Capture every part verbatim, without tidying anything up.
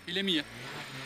Il est mis. Hein.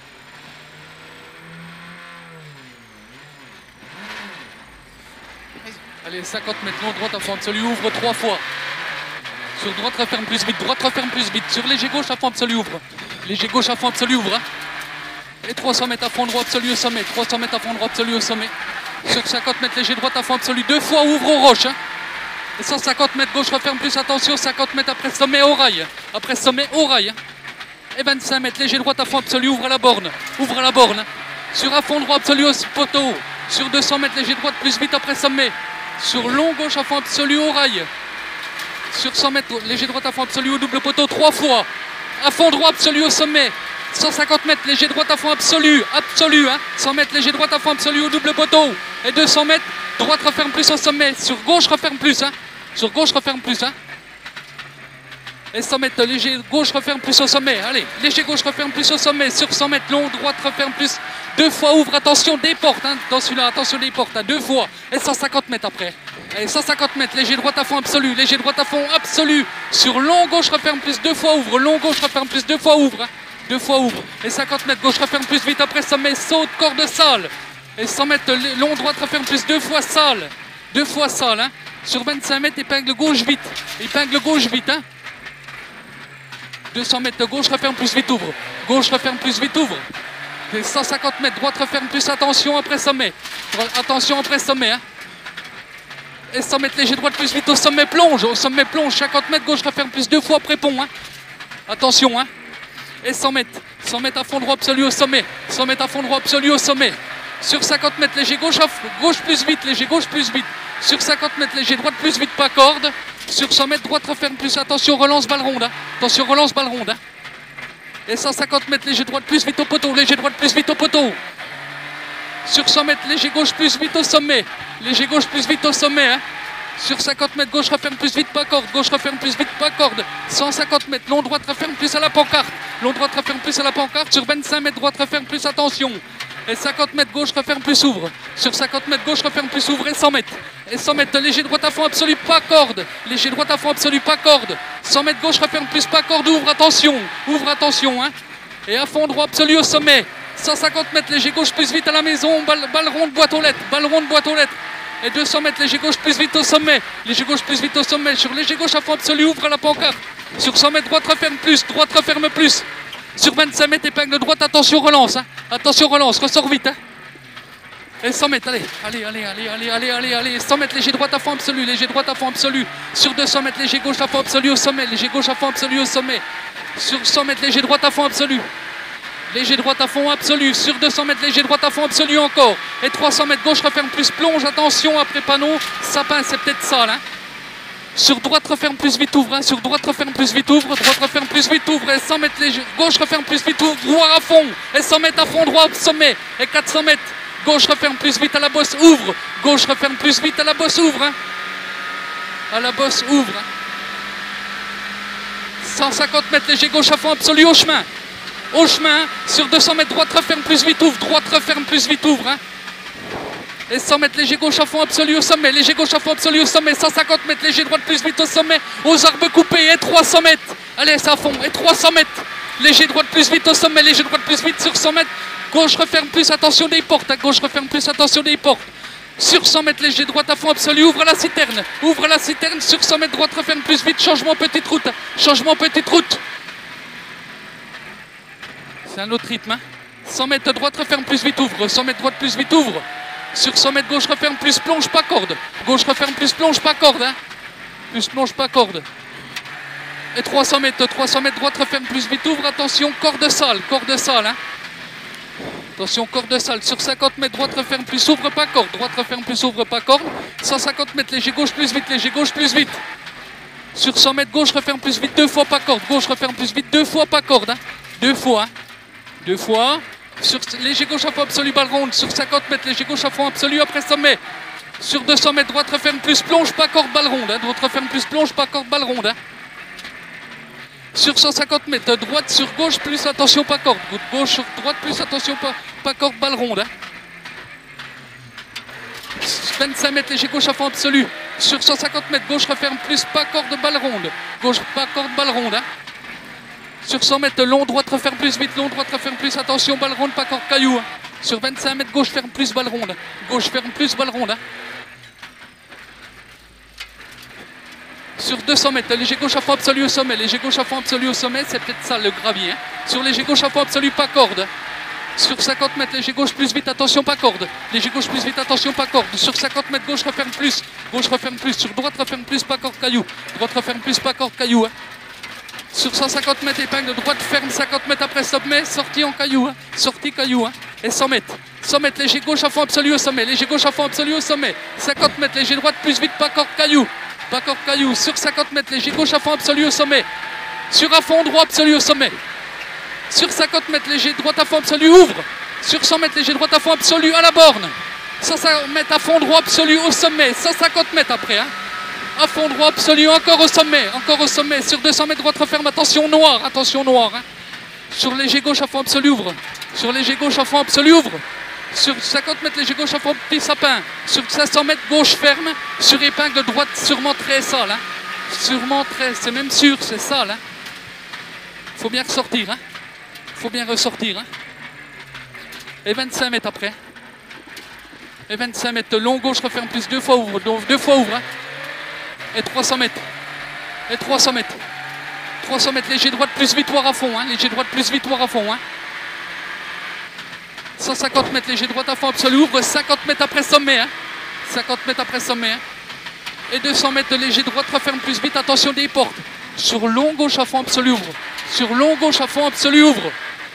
Allez, cinquante mètres, long droite à fond absolu, ouvre trois fois. Sur droite, referme plus vite, droite, referme plus vite. Sur léger gauche, à fond absolu, ouvre. Léger gauche, à fond absolu, ouvre. Hein. Et trois cents mètres à fond droit absolu au sommet. trois cents mètres à fond droit absolu au sommet. Sur cinquante mètres, léger droite à fond absolu. Deux fois, ouvre aux roches. Hein. Et cent cinquante mètres, gauche, referme plus, attention. cinquante mètres après sommet, au rail. Après sommet, au rail. Hein. Et vingt-cinq mètres, léger droite à fond absolu, ouvre à la borne. Ouvre à la borne. Hein. Sur à fond droit absolu au poteau. Sur deux cents mètres, léger droite plus vite après sommet. Sur long gauche à fond absolu au rail. Sur cent mètres, léger droite à fond absolu au double poteau, trois fois. À fond droit absolu au sommet. cent cinquante mètres, léger droite à fond absolu. Absolu, hein. cent mètres, léger droite à fond absolu au double poteau. Et deux cents mètres, droite referme plus au sommet. Sur gauche referme plus, hein. Sur gauche referme plus, hein. Et cent mètres, léger gauche referme plus au sommet. Allez, léger gauche referme plus au sommet. Sur cent mètres, long droite referme plus. Deux fois, ouvre, attention, des portes. Hein. Dans celui-là, attention, des portes. Hein. Deux fois. Et cent cinquante mètres après. Allez, cent cinquante mètres, léger droite à fond absolu. Léger droite à fond absolu. Sur long gauche referme plus. Deux fois, ouvre. Long gauche referme plus. Deux fois, ouvre. Hein. Deux fois, ouvre. Et cinquante mètres, gauche referme plus vite après sommet. Saute, corde sale. Et cent mètres, long droite referme plus. Deux fois, sale. Deux fois, sale. Hein. Sur vingt-cinq mètres, épingle gauche vite. Épingle gauche vite. Hein. deux cents mètres de gauche, referme plus vite, ouvre. Gauche, referme plus vite, ouvre. Et cent cinquante mètres, droite, referme plus, attention après sommet. Attention après sommet. Hein. Et cent mètres, léger droite plus vite, au sommet, plonge. Au sommet, plonge. cinquante mètres, gauche, referme plus, deux fois après pont. Hein. Attention. Hein. Et cent mètres. cent mètres à fond droit absolu au sommet. cent mètres à fond droit absolu au sommet. Sur cinquante mètres, léger gauche, gauche plus vite, léger gauche plus vite. Sur cinquante mètres, léger droite plus vite, pas corde. Sur cent mètres, droite referme plus, attention, relance balle ronde. Hein. Attention, relance balle ronde. Hein. Et cent cinquante mètres, léger droite plus vite au poteau, léger droite plus vite au poteau. Sur cent mètres, léger gauche plus vite au sommet. Léger gauche plus vite au sommet. Hein. Sur cinquante mètres, gauche referme plus vite, pas corde. Gauche referme plus vite, pas corde. cent cinquante mètres, long droite referme plus à la pancarte. Long droite referme plus à la pancarte. Sur vingt-cinq mètres, droite referme plus, attention. Et cinquante mètres, gauche referme plus, ouvre. Sur cinquante mètres, gauche referme plus, ouvre. Et cent mètres. Et cent mètres, léger droite à fond absolu, pas corde. Léger droite à fond absolu, pas corde. cent mètres, gauche referme plus, pas corde, ouvre, attention. Ouvre, attention. Hein. Et à fond droit absolu au sommet. cent cinquante mètres, léger gauche plus vite à la maison. Balle, balle ronde, boîte aux lettres. Balle ronde, boîte aux lettres. Et deux cents mètres, léger gauche plus vite au sommet. Léger gauche plus vite au sommet. Sur léger gauche à fond absolu, ouvre à la pancarte. Sur cent mètres, droite referme plus. Droite referme plus. Sur vingt-cinq mètres, épingle droite, attention, relance. Hein. Attention, relance, ressort vite. Hein. Et cent mètres, allez, allez, allez, allez, allez, allez, allez, allez. cent mètres, léger droite à fond absolu. Léger droite à fond absolu. Sur deux cents mètres, léger gauche à fond absolu au sommet. Léger gauche à fond absolu au sommet. Sur cent mètres, léger droite à fond absolu. Léger droite à fond absolu. Sur deux cents mètres, léger droite à fond absolu encore. Et trois cents mètres, gauche referme plus, plonge, attention, après panneau. Sapin, c'est peut-être sale. Hein. Sur droite, referme plus vite, ouvre. Hein. Sur droite, referme plus vite, ouvre. Droite, referme plus vite, ouvre. Et cent mètres, léger. Gauche, referme plus vite, ouvre. Droit à fond. Et cent mètres à fond, droit au sommet. Et quatre cents mètres. Gauche, referme plus vite à la bosse, ouvre. Gauche, referme plus vite à la bosse, ouvre. Hein. À la bosse, ouvre. Hein. cent cinquante mètres, léger gauche à fond absolu au chemin. Au chemin. Sur deux cents mètres, droite, referme plus vite, ouvre. Droite, referme plus vite, ouvre. Hein. Et cent mètres, léger gauche à fond absolu au sommet. Léger gauche à fond absolu au sommet. cent cinquante mètres, léger droite plus vite au sommet. Aux arbres coupés. Et trois cents mètres. Allez, c'est à fond. Et trois cents mètres. Léger droite plus vite au sommet. Léger droite plus vite sur cent mètres. Gauche referme plus, attention des portes. Hein. Gauche referme plus, attention des portes. Sur cent mètres, léger droite à fond absolu. Ouvre la citerne. Ouvre la citerne. Sur cent mètres, droite referme plus vite. Changement petite route. Changement petite route. C'est un autre rythme. Hein. cent mètres, droite referme plus vite, ouvre. cent mètres, droite plus vite, ouvre. Sur cent mètres, gauche referme plus, plonge, pas corde. Gauche referme plus, plonge, pas corde. Hein. Plus, plonge, pas corde. Et trois cents mètres, trois cents mètres, droite referme plus vite, ouvre. Attention, corde sale, corde sale. Hein. Attention, corde sale. Sur cinquante mètres, droite referme plus, ouvre, pas corde. Droite referme plus, ouvre, pas corde. cent cinquante mètres, léger gauche plus vite, léger gauche plus vite. Sur cent mètres, gauche referme plus vite, deux fois, pas corde. Gauche referme plus vite, deux fois, pas corde. Hein. Deux fois. Hein. Deux fois. Sur léger gauche à fond absolu, balle ronde. Sur cinquante mètres, léger gauche à fond absolu après sommet. Sur deux cents mètres, droite referme plus, plonge, pas corde, balle ronde. Hein. Droite referme plus, plonge, pas corde, balle ronde. Hein. Sur cent cinquante mètres, droite sur gauche plus, attention, pas corde. Gauche sur droite plus, attention, pas, pas corde, balle ronde. Hein. vingt-cinq mètres, léger gauche à fond absolu. Sur cent cinquante mètres, gauche referme plus, pas corde, balle ronde. Gauche, pas corde, balle ronde. Hein. Sur cent mètres, long, droite, referme plus, vite, long, droite, referme plus, attention, balle ronde, pas corde, caillou. Hein. Sur vingt-cinq mètres, gauche, ferme plus, balle ronde. Gauche, ferme plus, balle ronde. Hein. Sur deux cents mètres, léger gauche à fond absolu au sommet, léger gauche à fond absolu au sommet, c'est peut-être ça le gravier. Hein. Sur léger gauche à fond absolu, pas corde. Sur cinquante mètres, léger gauche plus vite, attention, pas corde. Léger gauche plus vite, attention, pas corde. Sur cinquante mètres, gauche referme plus. Gauche referme plus. Sur droite referme plus, pas corde, caillou. Droite referme plus, pas corde, caillou. Hein. Sur cent cinquante mètres, épingle de droite, ferme cinquante mètres après sommet, sortie en caillou. Hein. Sortie caillou. Hein. Et cent mètres. cent mètres, léger gauche à fond absolu au sommet. Léger gauche à fond absolu au sommet. cinquante mètres, léger droite plus vite, pas corde, caillou. Pas corde, caillou. Sur cinquante mètres, léger gauche à fond absolu au sommet. Sur à fond droit absolu au sommet. Sur cinquante mètres, léger droite à fond absolu, ouvre. Sur cent mètres, léger droite à fond absolu à la borne. cent cinquante mètres à fond droit absolu au sommet. cent cinquante mètres après. Hein. À fond droit absolu, encore au sommet. Encore au sommet. Sur deux cents mètres, droite referme. Attention noir. Attention noir. Hein. Sur léger gauche à fond absolu, ouvre. Sur léger gauche à fond absolu, ouvre. Sur cinquante mètres, léger gauche à fond petit sapin. Sur cinq cents mètres, gauche ferme. Sur épingle droite, sûrement très sale. Hein. Sûrement très. C'est même sûr, c'est sale. Hein. Faut bien ressortir. Hein. Faut bien ressortir. Hein. Et vingt-cinq mètres après. Et vingt-cinq mètres long, gauche referme plus, deux fois ouvre, donc deux fois ouvre. Hein. Et trois cents mètres. Et trois cents mètres. trois cents mètres, léger droite plus victoire à fond. Hein. Léger droite plus victoire à fond. Hein. cent cinquante mètres, léger droite à fond absolu, ouvre. cinquante mètres après sommet. Hein. cinquante mètres après sommet. Hein. Et deux cents mètres de léger droite referme plus vite, attention des portes. Sur long gauche à fond absolu, ouvre. Sur long gauche à fond absolu, ouvre.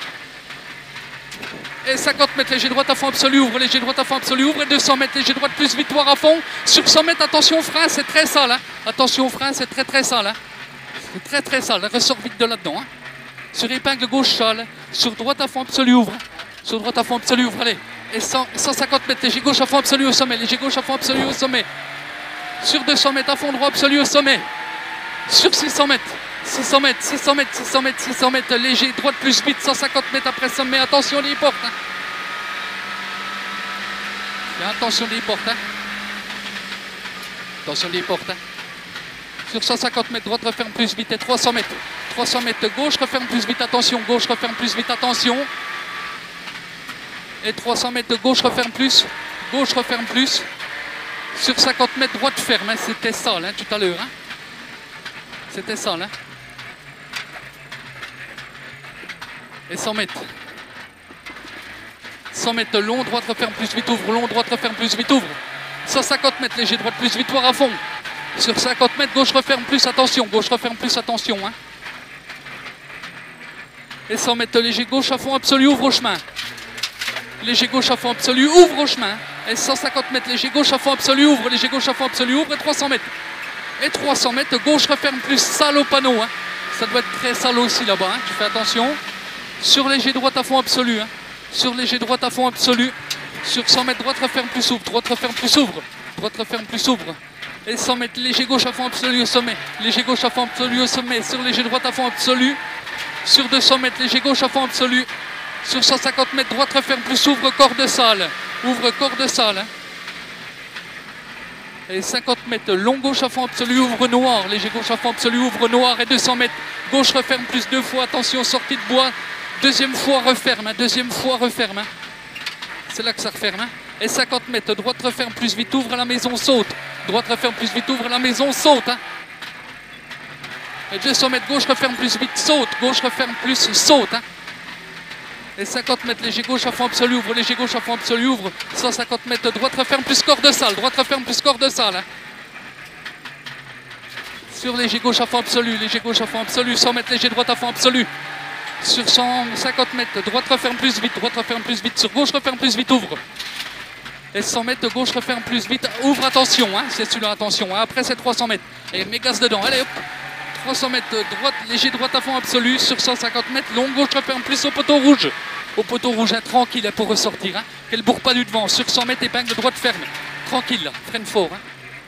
Et cinquante mètres, léger droite à fond absolu, ouvre, léger droite à fond absolu, ouvre, et deux cents mètres, léger droite plus victoire à fond. Sur cent mètres, attention au frein, c'est très sale. Hein. Attention au frein, c'est très très sale. Hein. C'est très très sale, ressort vite de là-dedans. Hein. Sur épingle gauche sale, sur droite à fond absolu, ouvre. Sur droite à fond absolu, ouvre, allez. Et cent, cent cinquante mètres, léger gauche à fond absolu au sommet, léger gauche à fond absolu au sommet. Sur deux cents mètres, à fond droit absolu au sommet. Sur six cents mètres. six cents mètres, six cents mètres, six cents mètres, six cents mètres, léger, droite plus vite, cent cinquante mètres après sommet, attention les portes. Hein. Attention les portes. Hein. Attention les portes. Hein. Sur cent cinquante mètres, droite referme plus vite et trois cents mètres. trois cents mètres, gauche referme plus vite, attention, gauche referme plus vite, attention. Et trois cents mètres, gauche referme plus, gauche referme plus. Sur cinquante mètres, droite ferme, hein. C'était ça là, tout à l'heure. Hein. C'était ça là. Et cent mètres. cent mètres long, droite referme plus vite, ouvre, long, droite referme plus vite, ouvre. cent cinquante mètres, léger droite plus victoire à fond. Sur cinquante mètres, gauche referme plus, attention, gauche referme plus, attention. Hein. Et cent mètres, léger gauche à fond absolu, ouvre au chemin. Léger gauche à fond absolu, ouvre au chemin. Et cent cinquante mètres, léger gauche à fond absolu, ouvre, léger gauche à fond absolu, ouvre, et trois cents mètres. Et trois cents mètres, gauche referme plus, sale au panneau. Hein. Ça doit être très sale aussi là-bas, hein. Tu fais attention. Sur léger droite à fond absolu. Hein. Sur léger droite à fond absolu. Sur cent mètres, droite referme plus, ouvre. Droite referme plus, ouvre. Droite referme plus, ouvre. Et cent mètres, léger gauche à fond absolu au sommet. Léger gauche à fond absolu au sommet. Sur léger droite à fond absolu. Sur deux cents mètres, léger gauche à fond absolu. Sur cent cinquante mètres, droite referme plus, ouvre, corps de salle. Ouvre, corps de salle. Hein. Et cinquante mètres, long gauche à fond absolu, ouvre noir, léger gauche à fond absolu, ouvre noir, et deux cents mètres, gauche referme plus deux fois, attention, sortie de bois, deuxième fois referme, hein, deuxième fois referme, hein. C'est là que ça referme, hein. Et cinquante mètres, droite referme plus vite, ouvre, la maison saute, droite referme plus vite, ouvre, la maison saute, hein. Et deux cents mètres, gauche referme plus vite, saute, gauche referme plus, saute, hein. Et cinquante mètres, léger gauche à fond absolu, ouvre, léger gauche à fond absolu, ouvre. cent cinquante mètres, droite referme plus corps de salle, droite referme plus corps de salle. Hein. Sur léger gauche à fond absolu, léger gauche à fond absolu, cent mètres, léger droite à fond absolu. Sur cent cinquante mètres, droite referme plus vite, droite referme plus vite, sur gauche referme plus vite, ouvre. Et cent mètres, gauche referme plus vite, ouvre, attention, hein, c'est celui-là, attention. Hein. Après c'est trois cents mètres, et mégas dedans, allez hop. trois cents mètres, droite, léger droite à fond absolu, sur cent cinquante mètres, long gauche referme plus au poteau rouge. Au poteau rouge, hein, tranquille hein, pour ressortir. Hein, qu'elle bourre pas du devant. Sur cent mètres, épingle droite ferme. Tranquille, là, freine fort. Hein.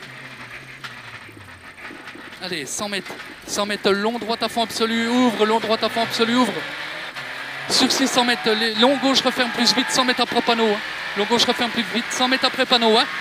Allez, cent mètres. cent mètres, long droite à fond absolu, ouvre. Long droite à fond absolu, ouvre. Sur six cents mètres, les, long gauche referme plus vite, cent mètres après panneau. Hein. Long gauche referme plus vite, cent mètres après panneau. Hein.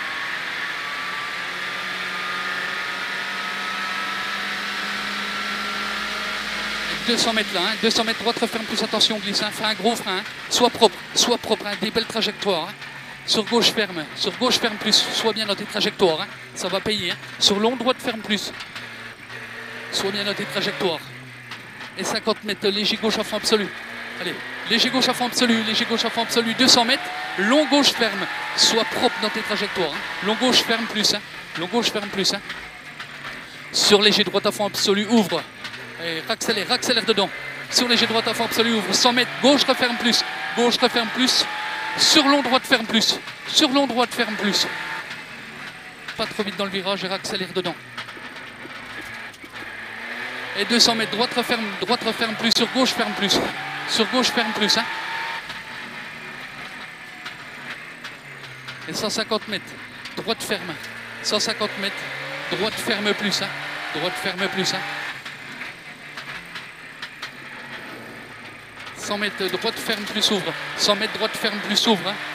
deux cents mètres là, hein. deux cents mètres droite, referme plus, attention, glisse, hein. Fais un gros frein, hein. Sois propre, sois propre, hein. Des belles trajectoires. Hein. Sur gauche ferme, sur gauche ferme plus, sois bien dans tes trajectoires, hein. Ça va payer. Hein. Sur long droite ferme plus, sois bien dans tes trajectoires. Et cinquante mètres, léger gauche à fond absolu. Allez, léger gauche à fond absolu, léger gauche à fond absolu, deux cents mètres, long gauche ferme, sois propre dans tes trajectoires. Hein. Long gauche ferme plus, hein. Long gauche ferme plus. Hein. Sur léger droite à fond absolu, ouvre. Et accélère, accélère dedans. Sur léger droite à fond absolu, ouvre. cent mètres, gauche referme plus. Gauche referme plus. Sur long droite ferme plus. Sur long droite ferme plus. Pas trop vite dans le virage et accélère dedans. Et deux cents mètres, droite referme, droite referme plus. Sur gauche ferme plus. Sur gauche ferme plus. Hein. Et cent cinquante mètres, droite ferme. cent cinquante mètres, droite ferme plus. Hein. Droite ferme plus. Hein. cent mètres, droite ferme plus ouvre. cent mètres, droite ferme plus ouvre. Hein.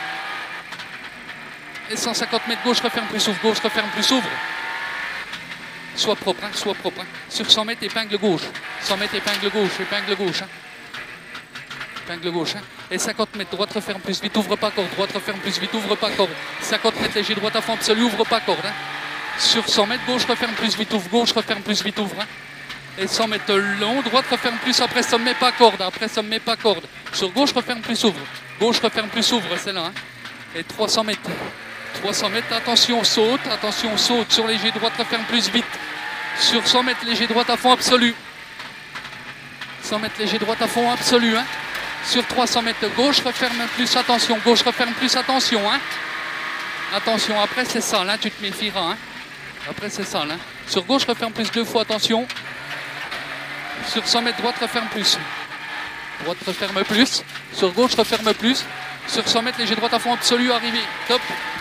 Et cent cinquante mètres, gauche referme plus ouvre. Gauche referme plus ouvre. Sois propre, hein, sois propre. Hein. Sur cent mètres, épingle gauche. cent mètres, épingle gauche, épingle gauche. Hein. Épingle gauche. Hein. Et cinquante mètres, droite referme plus vite, ouvre pas corde. Droite referme plus vite, ouvre pas corde. cinquante mètres, léger droite à fond absolu, ouvre pas corde. Hein. Sur cent mètres, gauche referme plus vite, ouvre. Gauche referme plus vite, ouvre. Hein. Et cent mètres long, droite referme plus, après ça ne met pas corde, après ça ne met pas corde. Sur gauche referme plus ouvre, gauche referme plus ouvre, c'est là. Hein. Et trois cents mètres, trois cents mètres, attention saute, attention saute, sur léger droite referme plus vite. Sur cent mètres léger droite à fond absolu. cent mètres léger droite à fond absolu. Hein. Sur trois cents mètres gauche referme plus, attention, gauche referme plus, attention. Hein. Attention, après c'est ça, là tu te méfieras. Hein. Après c'est ça, là. Sur gauche referme plus deux fois, attention. Sur cent mètres, droite referme plus. Droite referme plus. Sur gauche referme plus. Sur cent mètres, léger droite à fond absolu, arrivé. Top.